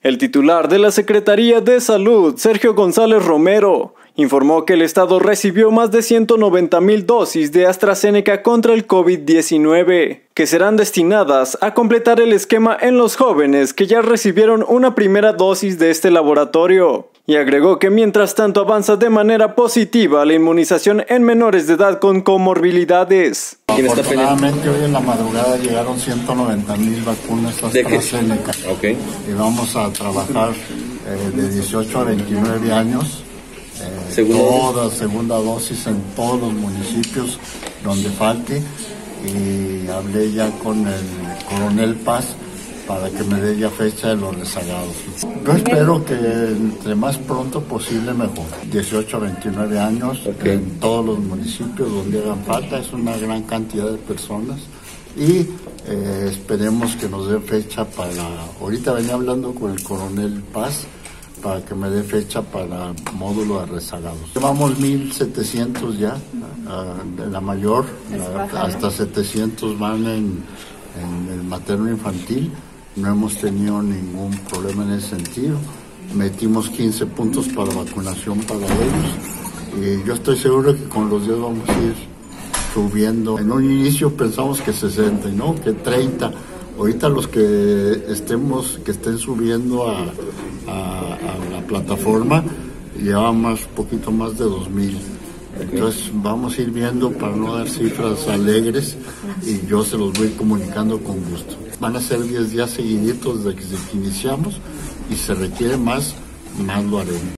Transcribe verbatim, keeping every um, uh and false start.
El titular de la Secretaría de Salud, Sergio González Romero, informó que el estado recibió más de ciento noventa mil dosis de AstraZeneca contra el COVID diecinueve, que serán destinadas a completar el esquema en los jóvenes que ya recibieron una primera dosis de este laboratorio. Y agregó que mientras tanto avanza de manera positiva la inmunización en menores de edad con comorbilidades. Afortunadamente hoy en la madrugada llegaron ciento noventa mil vacunas AstraZeneca. Okay. Y vamos a trabajar eh, de dieciocho a veintinueve años. Eh, ¿Segunda toda dosis? segunda dosis en todos los municipios donde falte. Y hablé ya con el coronel Paz para que me dé ya fecha de los rezagados. Yo espero que entre más pronto posible mejor. dieciocho a veintinueve años, okay, en todos los municipios donde hagan falta, es una gran cantidad de personas. Y eh, esperemos que nos dé fecha para... Ahorita venía hablando con el coronel Paz para que me dé fecha para módulo de rezagados. Llevamos mil setecientos ya, uh, de la mayor, uh, hasta setecientos van en, en el materno infantil. No hemos tenido ningún problema en ese sentido. Metimos quince puntos para vacunación para ellos. Y yo estoy seguro que con los días vamos a ir subiendo. En un inicio pensamos que sesenta, ¿no? Que treinta. Ahorita los que estemos, que estén subiendo a, a, a la plataforma, llevan más, poquito más de dos mil. Entonces vamos a ir viendo para no dar cifras alegres y yo se los voy comunicando con gusto. Van a ser diez días seguiditos desde que iniciamos y si se requiere más, más lo haremos.